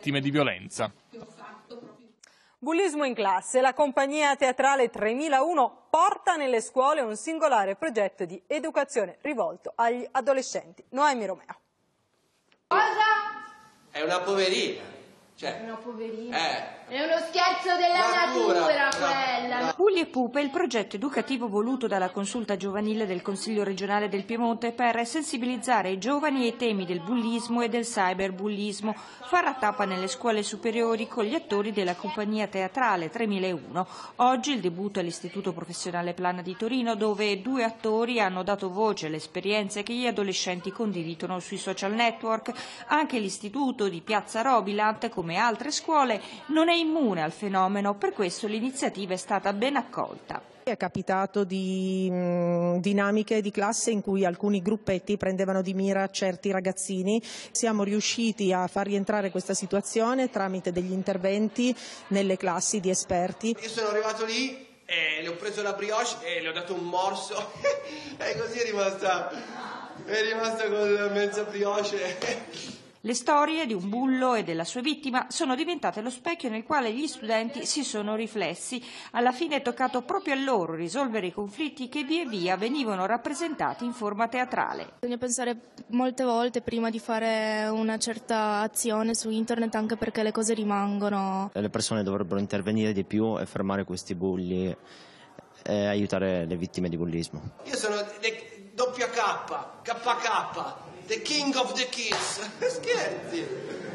vittime di violenza. Bullismo in classe. La compagnia teatrale 3001 porta nelle scuole un singolare progetto di educazione rivolto agli adolescenti. Noemi Romeo. Cosa? È una poverina. Cioè, una poverina. È uno scherzo della natura quella. Bulli e Pupe è il progetto educativo voluto dalla consulta giovanile del Consiglio regionale del Piemonte per sensibilizzare i giovani ai temi del bullismo e del cyberbullismo. Farà tappa nelle scuole superiori con gli attori della compagnia teatrale 3001. Oggi il debutto all'Istituto Professionale Plana di Torino, dove 2 attori hanno dato voce alle esperienze che gli adolescenti condividono sui social network. Anche l'istituto di Piazza Robilant, come altre scuole, non è immune al fenomeno, per questo l'iniziativa è stata ben accolta. È capitato di dinamiche di classe in cui alcuni gruppetti prendevano di mira certi ragazzini. Siamo riusciti a far rientrare questa situazione tramite degli interventi nelle classi di esperti. Io sono arrivato lì e le ho preso la brioche e le ho dato un morso e così è rimasta con la mezza brioche. Le storie di un bullo e della sua vittima sono diventate lo specchio nel quale gli studenti si sono riflessi. Alla fine è toccato proprio a loro risolvere i conflitti che via via venivano rappresentati in forma teatrale. Bisogna pensare molte volte prima di fare una certa azione su internet, anche perché le cose rimangono. Le persone dovrebbero intervenire di più e fermare questi bulli e aiutare le vittime di bullismo. Io sono WK, KK, the king of the kids. Scherzi.